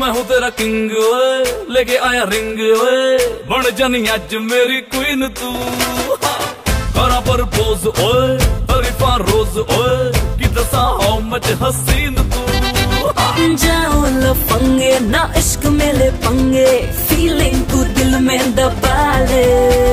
मैं हूँ तेरा किंग ओए, लेके आया रिंग ओए, बन जानी आज मेरी क्वीन तू। करा पर पोज ओए, तरीफा रोज ओए, कि दसा हाउ मच हसीन तू। जाओ लफंगे ना इश्क में ले पंगे, फीलिंग तू दिल में दबा ले।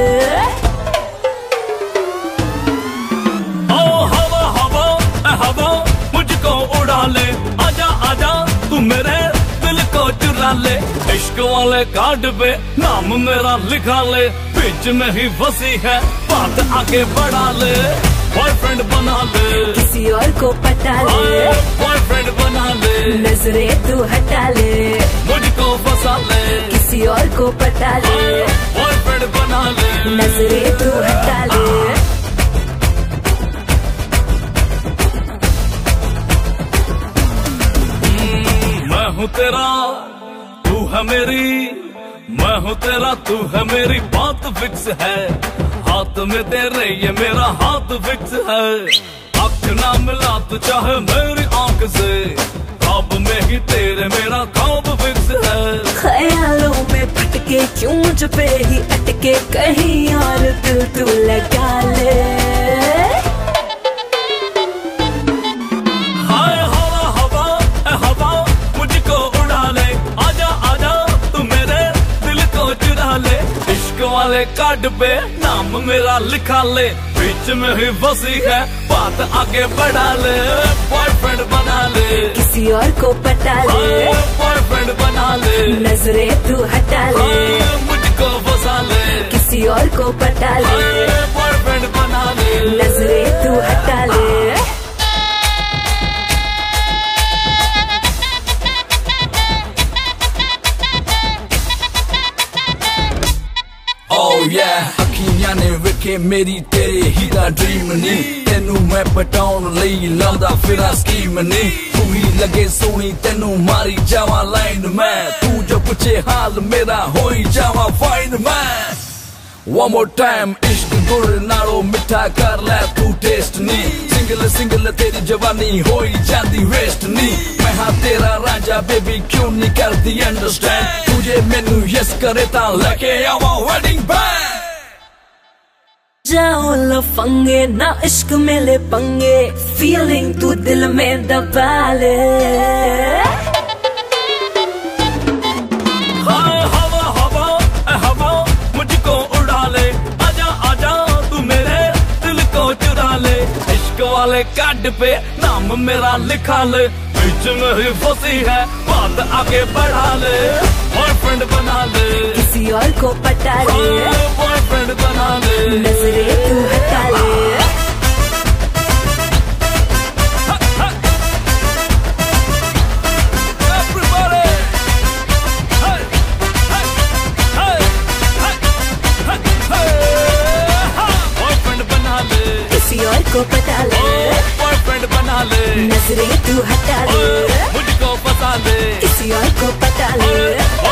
ओ हवा हवा ए हवा मुझको उड़ा ले, आजा आजा तू मेरे दिल को चुरा ले। इश्क वाले कार्ड पे नाम मेरा लिखा ले, बीच में ही फंसी है बात आगे बढ़ा ले। बॉयफ्रेंड बना ले, किसी और को पटा ले, बॉयफ्रेंड बना ले, नजरें तू हटा ले, मुझको फंसा ले, किसी और को पटा ले, बॉयफ्रेंड बना ले, नजरें तू हटा ले। मैं हूँ तेरा तू है मेरी, मैं हूँ तेरा तू है मेरी, बात फिक्स है। हाथ में तेरे ये मेरा हाथ फिक्स है। आँख ना मिला तू चाहे मेरी आँख से, ख्वाब में ही तेरे मेरा ख्वाब फिक्स है। ख्यालों में भटके क्यों मुझ पे ही अटके, कहीं और दिल तू लगा ले। हाय हवा हवा ए हवा मुझको उड़ा ले, आजा आजा तू मेरे दिल को चुरा ले। इश्क वाले कार्ड पे नाम मेरा लिखा ले, बीच में ही फंसी है बात आगे बढ़ा ले। बॉयफ्रेंड बना ले, किसी और को पटा ले, बॉयफ्रेंड बना ले, नजरें तू हटा ले, मुझको फंसा ले, किसी और को पटा ले, बॉयफ्रेंड बना ले, नजरें तू हटा ले। Oh yeah, अखियां ने वेखे मेरी तेरे ही दा ड्रीम नी, तेनू मैं पटाउन लई लांदा फिरा स्कीम नी। तू ही लगे सोनी तेनू मारी जावा लाइन में, तू जो पूछे हाल मेरा होई जावा फाइन मैं। One more time, इश्क गुड़ नालो मिठा कर ले तू टेस्ट नी, सिंगल सिंगल तेरी जवानी होई जाती वेस्ट नी। मैं हाँ तेरा राजा बेबी क्यों नहीं करती अंडरस्टैंड, तुझे मैनू यस करे ता लेके आवा वेडिंग बैंड। जाओ लफंगे ना इश्क में ले पंगे, फीलिंग तू दिल में दबा ले। हाय हवा हवा ए हवा मुझको उड़ा ले, आजा आजा तू मेरे दिल को चुरा ले। इश्क वाले कार्ड पे नाम मेरा लिखा ले, बीच में ही फंसी है बात आगे बढ़ा ले। बॉयफ्रेंड बना ले, किसी और को पटा ले, बॉयफ्रेंड बना ले, नजरें तू हटा ले। Everybody! Hey! Hey! Hey! Hey! Hey! Boyfriend बना ले, किसी और को पटा ले, बॉयफ्रेंड बना ले, नजरें तू हटा ले, मुझको फंसा ले, किसी और को पता ले।